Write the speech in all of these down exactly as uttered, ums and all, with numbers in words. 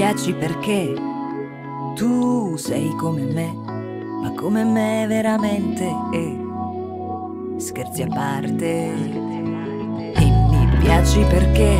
piaci perché tu sei come me, ma come me veramente. E scherzi a parte, e mi piaci perché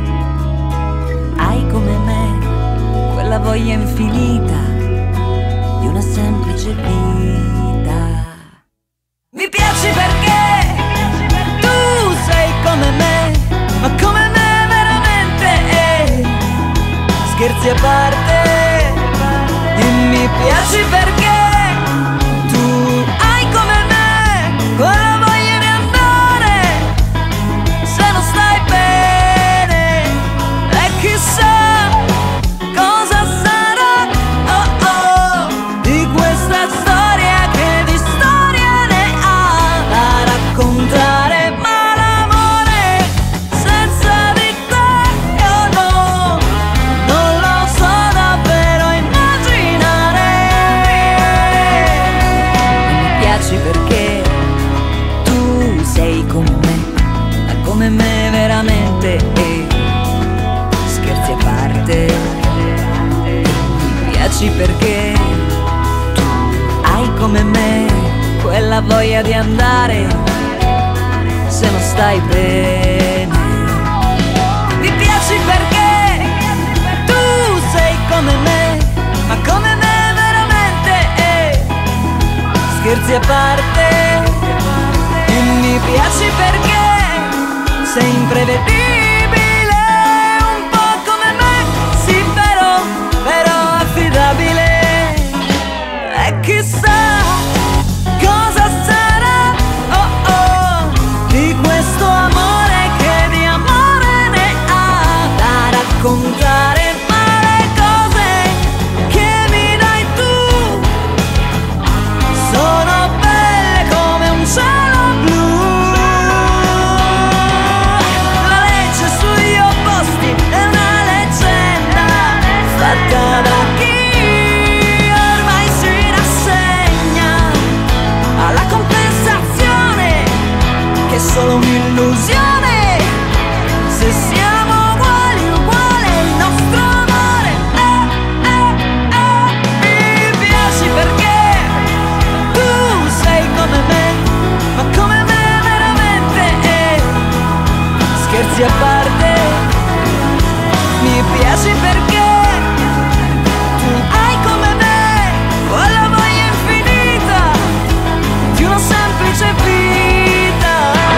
hai come me quella voglia infinita di una semplice vita. Mi piaci perché tu sei come me, ma come me veramente. E scherzi a parte, e mi piaci perché tu hai come me quella voglia di andare se non stai bene. E chissà cosa sarà, oh oh, di questa storia che di storia ne ha da raccontare. Ma l'amore senza di te io no, non lo so davvero immaginare. Mi piaci perché tu sei come me, ma come me veramente. E scherzi a parte, mi piaci perché tu hai come me quella voglia di andare se non stai bene. Mi piaci perché tu sei come me, ma come me veramente. E scherzi a parte, e mi piaci perché sei imprevedibile, un po' come me, sì però, però affidabile. E chissà cosa sarà, oh oh, di questo amore che di amore ne ha da raccontare. Ma le cose che mi dai tu sono belle come un cielo blu. La legge sugli opposti è una leggenda fatta da chi ormai si rassegna alla compensazione che è solo un'illusione. Se siamo uguali, uguale il nostro amore. Eh, eh, eh. Mi piaci perché tu sei come me, ma come me veramente. E scherzi a parte, mi piaci perché tu hai come me quella voglia infinita di una semplice vita.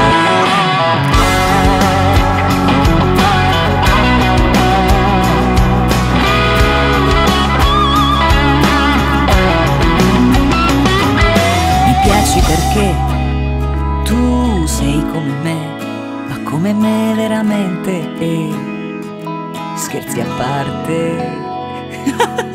Mi piaci perché tu sei come me, ma come me veramente. E scherzi a parte.